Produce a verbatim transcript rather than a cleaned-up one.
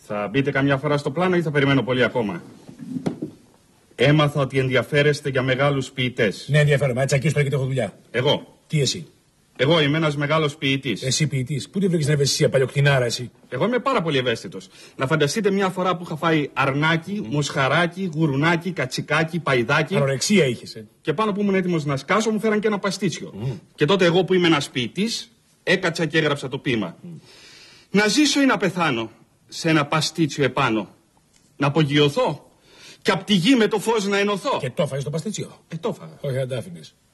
Θα μπείτε καμιά φορά στο πλάνο ή θα περιμένω πολύ ακόμα? Έμαθα ότι ενδιαφέρεστε για μεγάλους ποιητές. Ναι, ενδιαφέρομαι. Έτσι ακείς πρέπει και έχω δουλειά. Εγώ. Τι εσύ? Εγώ είμαι ένας μεγάλος ποιητής. Εσύ ποιητής. Πού τη βρήκες την ευαισθησία, παλιοκτηνάρα εσύ? Εγώ είμαι πάρα πολύ ευαίσθητος. Να φανταστείτε μια φορά που είχα φάει αρνάκι, mm. μοσχαράκι, γουρουνάκι, κατσικάκι, παϊδάκι. Ανορεξία είχες, ε. Και πάνω που ήμουν έτοιμος να σκάσω, μου φέραν και ένα παστίτσιο. Mm. Και τότε εγώ που είμαι ένας ποιητής, έκατσα και έγραψα το ποίημα. Mm. Να ζήσω ή να πεθάνω σε ένα παστίτσιο επάνω. Να απογειωθώ και απ' τη γη με το φως να ενωθώ. Και το έφαγες το παστίτσιο? Ε, το έφαγα. Όχι, αν τα άφηνες.